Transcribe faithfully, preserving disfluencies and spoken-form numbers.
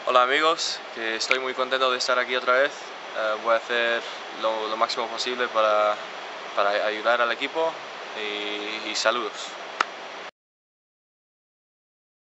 Hola amigos, que estoy muy contento de estar aquí otra vez. Uh, voy a hacer lo, lo máximo posible para, para ayudar al equipo y, y saludos.